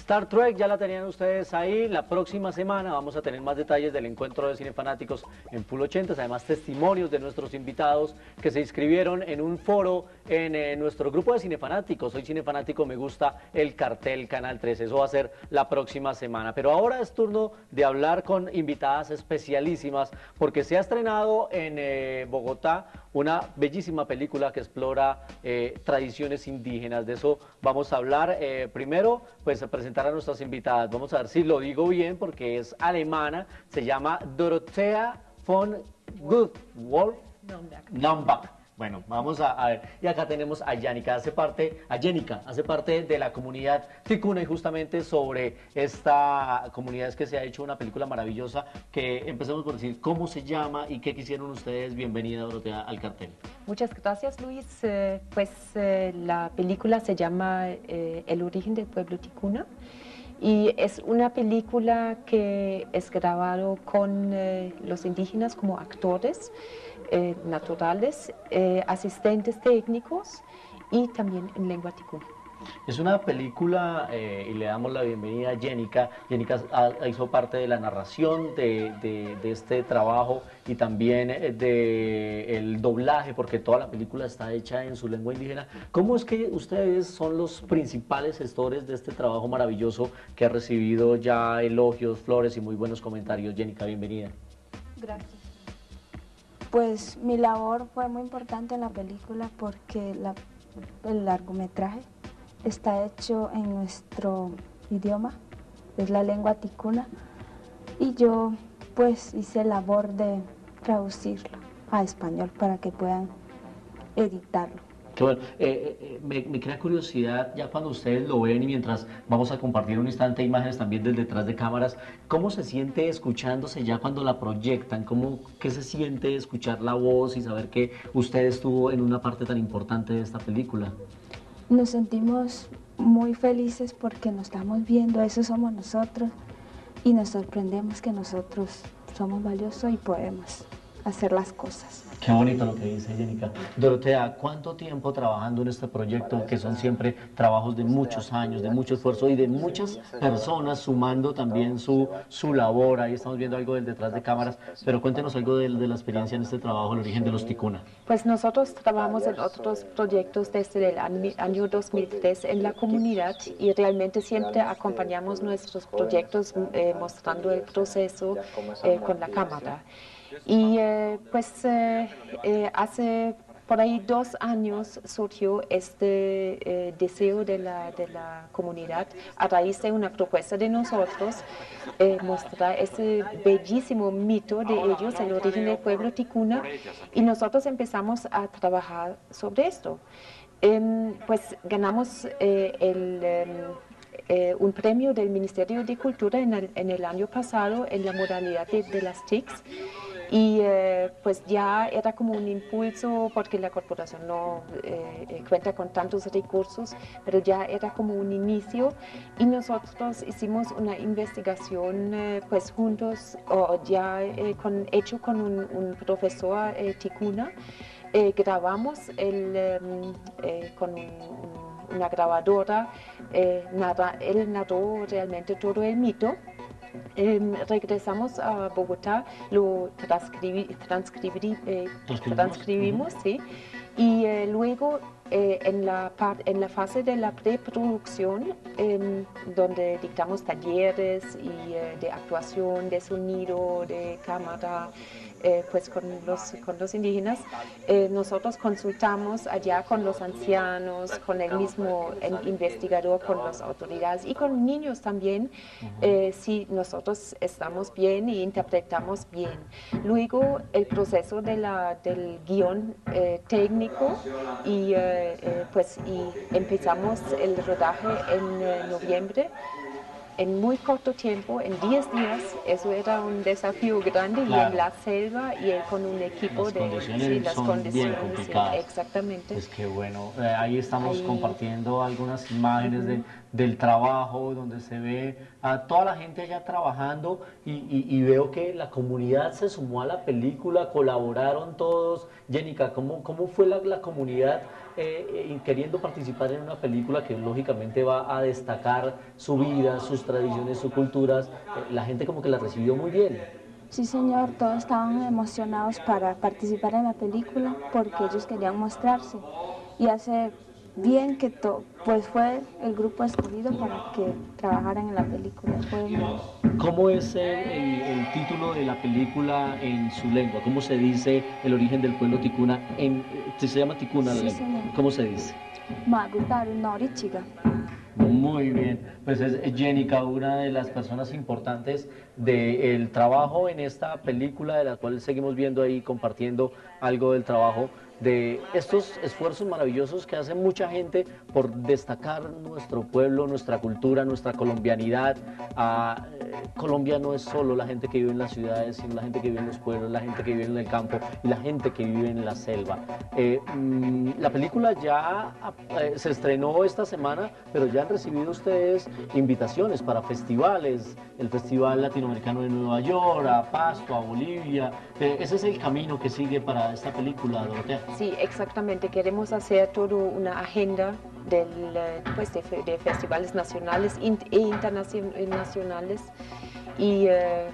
Star Trek, ya la tenían ustedes ahí. La próxima semana vamos a tener más detalles del encuentro de cinefanáticos en Pool 80, además testimonios de nuestros invitados que se inscribieron en un foro en nuestro grupo de cinefanáticos. Soy cinefanático, me gusta el cartel Canal 13. Eso va a ser la próxima semana. Pero ahora es turno de hablar con invitadas especialísimas porque se ha estrenado en Bogotá una bellísima película que explora tradiciones indígenas. De eso vamos a hablar. Primero, pues a presentar a nuestras invitadas. Vamos a ver si lo digo bien porque es alemana. Se llama Dorothea von Goodwolf Nombach. Bueno, vamos a ver. Y acá tenemos a Yanika, hace parte de la comunidad ticuna, y justamente sobre esta comunidad es que se ha hecho una película maravillosa que empecemos por decir cómo se llama y qué quisieron ustedes. Bienvenida, Dorothea, al cartel. Muchas gracias, Luis. La película se llama El origen del pueblo ticuna y es una película que es grabado con los indígenas como actores naturales, asistentes técnicos y también en lengua ticuna. Es una película y le damos la bienvenida a Yanika. Yanika hizo parte de la narración de este trabajo y también del doblaje, porque toda la película está hecha en su lengua indígena. ¿Cómo es que ustedes son los principales gestores de este trabajo maravilloso que ha recibido ya elogios, flores y muy buenos comentarios? Yanika, bienvenida. Gracias. Pues mi labor fue muy importante en la película porque el largometraje está hecho en nuestro idioma, es la lengua ticuna, y yo pues hice labor de traducirlo a español para que puedan editarlo. Qué bueno. Me crea curiosidad ya cuando ustedes lo ven y mientras vamos a compartir un instante imágenes también del detrás de cámaras, ¿cómo se siente escuchándose ya cuando la proyectan? ¿Qué se siente escuchar la voz y saber que usted estuvo en una parte tan importante de esta película? Nos sentimos muy felices porque nos estamos viendo, eso somos nosotros, y nos sorprendemos que nosotros somos valiosos y podemos hacer las cosas. Qué bonito lo que dice Yanika. Dorothea, ¿cuánto tiempo trabajando en este proyecto, que son siempre trabajos de muchos años, de mucho esfuerzo y de muchas personas sumando también su labor? Ahí estamos viendo algo del detrás de cámaras, pero cuéntenos algo de la experiencia en este trabajo, el origen de los ticuna. Pues nosotros trabajamos en otros proyectos desde el año 2003 en la comunidad y realmente siempre acompañamos nuestros proyectos mostrando el proceso con la cámara. Y hace por ahí 2 años surgió este deseo de la comunidad a raíz de una propuesta de nosotros mostrar ese bellísimo mito de ellos, el origen del pueblo ticuna, y nosotros empezamos a trabajar sobre esto. Pues ganamos un premio del Ministerio de Cultura en el año pasado en la modalidad de las TICs. Y pues ya era como un impulso porque la corporación no cuenta con tantos recursos, pero ya era como un inicio y nosotros hicimos una investigación pues juntos, hecho con un profesor ticuna, grabamos con una grabadora, él narró realmente todo el mito. Regresamos a Bogotá, lo transcribimos, sí, y luego en la fase de la preproducción, donde dictamos talleres y de actuación, de sonido, de cámara, pues con los indígenas, nosotros consultamos allá con los ancianos, con el mismo investigador, con las autoridades y con niños también, si nosotros estamos bien y interpretamos bien. Luego el proceso del guión técnico y empezamos el rodaje en noviembre. En muy corto tiempo, en 10 días, eso era un desafío grande, claro. Y en la selva y con un equipo las condiciones bien complicadas. Sí, exactamente. Pues qué bueno, ahí estamos compartiendo algunas imágenes del trabajo, donde se ve a toda la gente allá trabajando y veo que la comunidad se sumó a la película, colaboraron todos. Yanika, ¿cómo fue la comunidad queriendo participar en una película que lógicamente va a destacar su vida, sus tradiciones, sus culturas, la gente como que la recibió muy bien. Sí, señor, todos estaban emocionados para participar en la película porque ellos querían mostrarse y hace bien que pues fue el grupo escogido para que trabajaran en la película. ¿Cómo es el título de la película en su lengua? ¿Cómo se dice el origen del pueblo ticuna? Se llama ticuna la Sí, lengua. señor. ¿Cómo se dice? Magutaru Norichiga. Muy bien, pues es Jenica, una de las personas importantes del trabajo en esta película, de la cual seguimos viendo ahí, compartiendo algo del trabajo, de estos esfuerzos maravillosos que hace mucha gente por destacar nuestro pueblo, nuestra cultura, nuestra colombianidad. Colombia no es solo la gente que vive en las ciudades, sino la gente que vive en los pueblos, la gente que vive en el campo y la gente que vive en la selva. La película ya se estrenó esta semana, pero ya han recibido ustedes invitaciones para festivales, el Festival Latinoamericano de Nueva York, a Pasto, a Bolivia. Ese es el camino que sigue para esta película, Dorotea. Sí, exactamente. Queremos hacer toda una agenda de festivales nacionales e internacionales. Y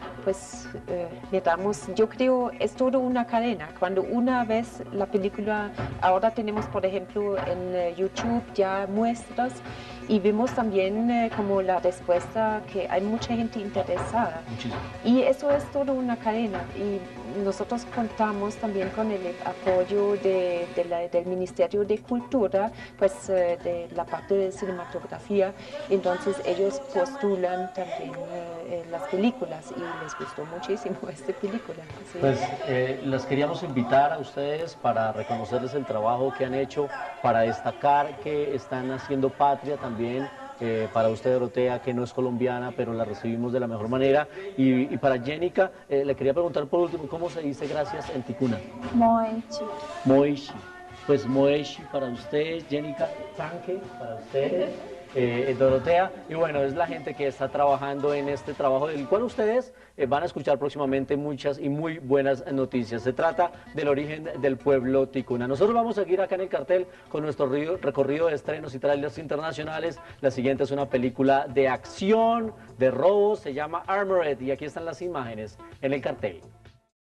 yo creo, es toda una cadena. Cuando una vez la película, ahora tenemos por ejemplo en YouTube ya muestras y vemos también como la respuesta que hay mucha gente interesada. Muchísimo. Y eso es toda una cadena y nosotros contamos también con el apoyo del Ministerio de Cultura, pues de la parte de cinematografía. Entonces ellos postulan también las películas y les gustó muchísimo esta película. Sí. Pues las queríamos invitar a ustedes para reconocerles el trabajo que han hecho, para destacar que están haciendo patria también. Para usted, Dorotea, que no es colombiana, pero la recibimos de la mejor manera. Y para Jenica, le quería preguntar por último, ¿cómo se dice gracias en ticuna? Moechi. Moishi. Pues Moeshi para usted, Jenica, Tanque para usted, Dorotea. Y bueno, es la gente que está trabajando en este trabajo, del cual ustedes van a escuchar próximamente muchas y muy buenas noticias. Se trata del origen del pueblo ticuna. Nosotros vamos a seguir acá en el cartel con nuestro recorrido de estrenos y trailers internacionales. La siguiente es una película de acción, de robos, se llama Armored, y aquí están las imágenes en el cartel.